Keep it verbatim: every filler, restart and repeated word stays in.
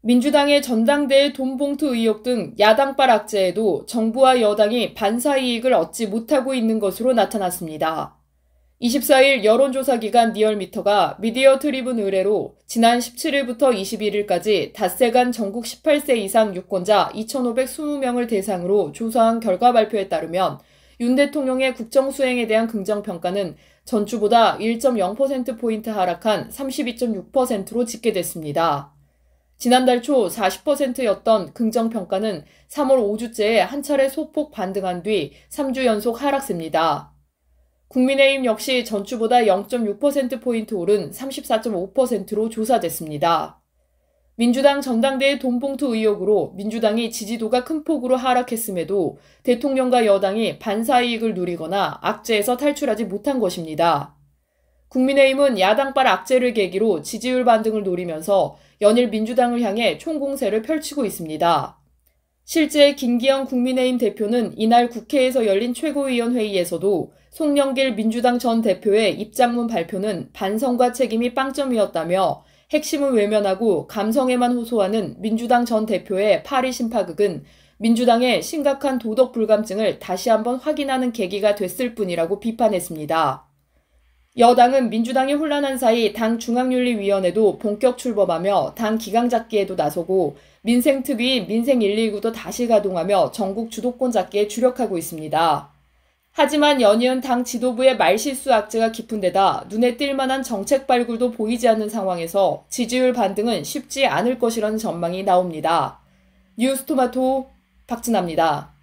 민주당의 전당대회 돈봉투 의혹 등 야당발 악재에도 정부와 여당이 반사이익을 얻지 못하고 있는 것으로 나타났습니다. 이십사일 여론조사기관 리얼미터가 미디어 트리뷴 의뢰로 지난 십칠일부터 이십일일까지 닷새간 전국 십팔세 이상 유권자 이천오백이십 명을 대상으로 조사한 결과 발표에 따르면 윤 대통령의 국정수행에 대한 긍정평가는 전주보다 일 점 영 퍼센트포인트 하락한 삼십이 점 육 퍼센트로 집계됐습니다. 지난달 초 사십 퍼센트였던 긍정평가는 삼월 오주째에 한 차례 소폭 반등한 뒤 삼 주 연속 하락세입니다. 국민의힘 역시 전주보다 영 점 육 퍼센트포인트 오른 삼십사 점 오 퍼센트로 조사됐습니다. 민주당 전당대회 돈봉투 의혹으로 민주당이 지지도가 큰 폭으로 하락했음에도 대통령과 여당이 반사이익을 누리거나 악재에서 탈출하지 못한 것입니다. 국민의힘은 야당발 악재를 계기로 지지율 반등을 노리면서 연일 민주당을 향해 총공세를 펼치고 있습니다. 실제 김기현 국민의힘 대표는 이날 국회에서 열린 최고위원회의에서도 송영길 민주당 전 대표의 입장문 발표는 반성과 책임이 빵점이었다며 핵심은 외면하고 감성에만 호소하는 민주당 전 대표의 파리 심파극은 민주당의 심각한 도덕 불감증을 다시 한번 확인하는 계기가 됐을 뿐이라고 비판했습니다. 여당은 민주당이 혼란한 사이 당 중앙윤리위원회도 본격 출범하며 당 기강 잡기에도 나서고 민생특위 민생 일일구도 다시 가동하며 전국 주도권 잡기에 주력하고 있습니다. 하지만 연이은 당 지도부의 말실수 악재가 깊은 데다 눈에 띌 만한 정책 발굴도 보이지 않는 상황에서 지지율 반등은 쉽지 않을 것이라는 전망이 나옵니다. 뉴스토마토 박진아입니다.